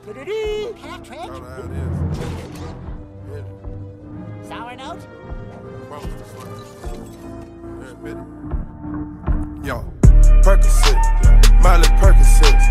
Patrick? I don't know how it is. Sour note? Yo, Percocet, Miley Percocet.